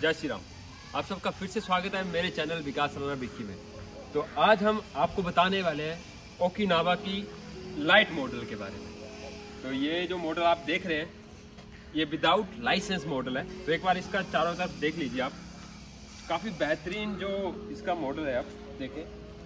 जय श्री राम। आप सबका फिर से स्वागत है मेरे चैनल विकास सलाना बिक्की में। तो आज हम आपको बताने वाले हैं ओकिनावा की लाइट मॉडल के बारे में। तो ये जो मॉडल आप देख रहे हैं ये विदाउट लाइसेंस मॉडल है। तो एक बार इसका चारों तरफ देख लीजिए आप, काफ़ी बेहतरीन जो इसका मॉडल है, आप देखें।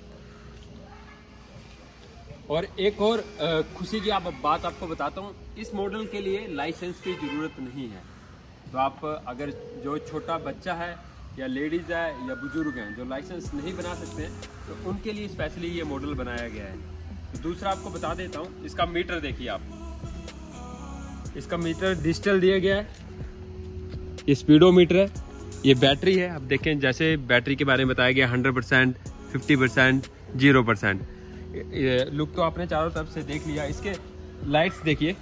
और एक और खुशी की बात आपको बताता हूँ, इस मॉडल के लिए लाइसेंस की ज़रूरत नहीं है। तो आप अगर जो छोटा बच्चा है या लेडीज़ है या बुजुर्ग हैं जो लाइसेंस नहीं बना सकते हैं, तो उनके लिए स्पेशली ये मॉडल बनाया गया है। तो दूसरा आपको बता देता हूँ, इसका मीटर देखिए आप, इसका मीटर डिजिटल दिया गया है। ये स्पीडोमीटर है, ये बैटरी है। आप देखें जैसे बैटरी के बारे में बताया गया 100%, 50%, 0%। ये लुक तो आपने चारों तरफ से देख लिया। इसके लाइट्स देखिए,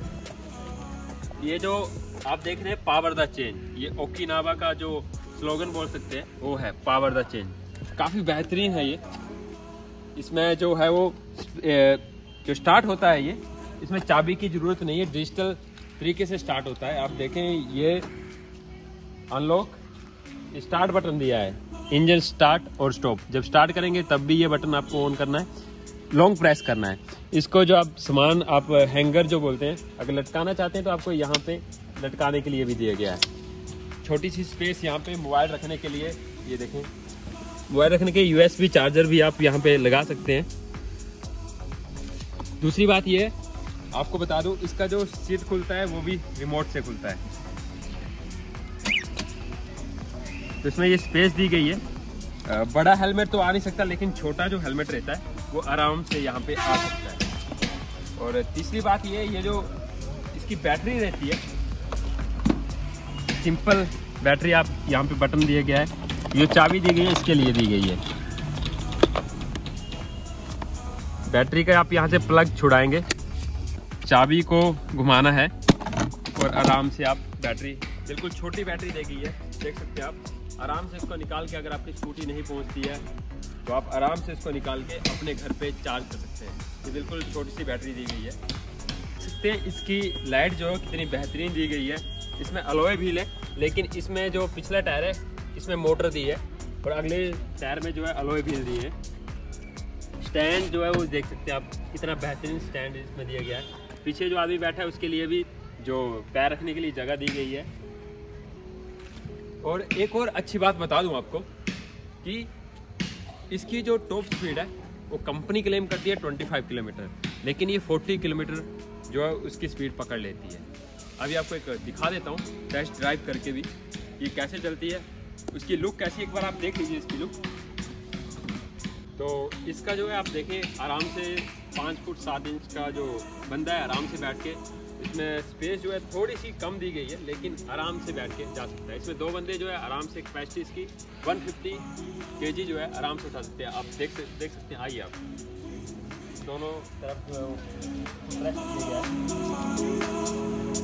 ये जो आप देख रहे हैं पावर द चेंज, ये ओकिनावा का जो स्लोगन बोल सकते हैं वो है पावर द चेंज। काफ़ी बेहतरीन है ये। इसमें जो है वो जो स्टार्ट होता है, ये इसमें चाबी की ज़रूरत नहीं है, डिजिटल तरीके से स्टार्ट होता है। आप देखें ये अनलॉक स्टार्ट बटन दिया है, इंजन स्टार्ट और स्टॉप। जब स्टार्ट करेंगे तब भी ये बटन आपको ऑन करना है, लॉन्ग प्रेस करना है। इसको जो आप सामान आप हैंगर जो बोलते हैं, अगर लटकाना चाहते हैं तो आपको यहाँ पे लटकाने के लिए भी दिया गया है। छोटी सी स्पेस यहाँ पे मोबाइल रखने के लिए, ये देखें मोबाइल रखने के USB चार्जर भी आप यहाँ पे लगा सकते हैं। दूसरी बात ये है, आपको बता दूं, इसका जो सीट खुलता है वो भी रिमोट से खुलता है। तो इसमें ये स्पेस दी गई है। बड़ा हेलमेट तो आ नहीं सकता, लेकिन छोटा जो हेलमेट रहता है वो आराम से यहाँ पे आ सकता है। और तीसरी बात ये जो इसकी बैटरी रहती है, सिंपल बैटरी, आप यहाँ पे बटन दिया गया है, ये चाबी दी गई है, इसके लिए दी गई है। बैटरी का आप यहाँ से प्लग छुड़ाएंगे, चाबी को घुमाना है और आराम से आप बैटरी, बिल्कुल छोटी बैटरी दी गई है, देख सकते हैं आप। आराम से इसको निकाल के, अगर आपकी स्कूटी नहीं पहुँचती है तो आप आराम से इसको निकाल के अपने घर पे चार्ज कर सकते हैं। ये बिल्कुल छोटी सी बैटरी दी गई है। देख सकते हैं इसकी लाइट जो कितनी बेहतरीन दी गई है। इसमें अलॉय व्हील है, लेकिन इसमें जो पिछला टायर है इसमें मोटर दी है और अगले टायर में जो है अलॉय व्हील दी है। स्टैंड जो है वो देख सकते हैं आप, कितना बेहतरीन स्टैंड इसमें दिया गया है। पीछे जो आदमी बैठा है उसके लिए भी जो पैर रखने के लिए जगह दी गई है। और एक और अच्छी बात बता दूं आपको कि इसकी जो टॉप स्पीड है वो कंपनी क्लेम करती है 25 किलोमीटर, लेकिन ये 40 किलोमीटर जो है उसकी स्पीड पकड़ लेती है। अभी आपको एक दिखा देता हूँ टेस्ट ड्राइव करके भी ये कैसे चलती है, उसकी लुक कैसी, एक बार आप देख लीजिए इसकी लुक। तो इसका जो है आप देखें, आराम से 5 फुट 7 इंच का जो बंदा है आराम से बैठ के, इसमें स्पेस जो है थोड़ी सी कम दी गई है, लेकिन आराम से बैठ के जा सकता है। इसमें 2 बंदे जो है आराम से, कैपेसिटी इसकी 150 kg जो है आराम से उठा सकते हैं। आप देख सकते हैं, आइए आप दोनों तरफ प्रेस किया गया है।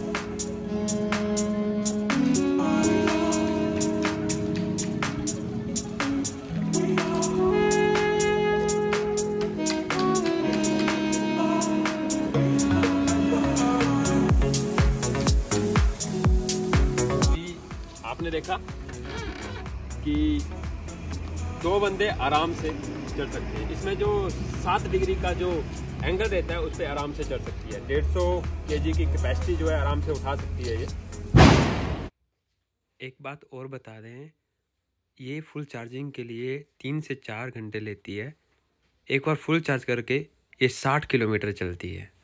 आपने देखा कि 2 बंदे आराम से चढ़ सकते हैं। इसमें जो 7 डिग्री का जो एंगल रहता है उस पर आराम से चढ़ सकती है। 150 kg की कैपेसिटी जो है आराम से उठा सकती है ये। एक बात और बता दें, ये फुल चार्जिंग के लिए 3 से 4 घंटे लेती है। एक बार फुल चार्ज करके ये 60 किलोमीटर चलती है।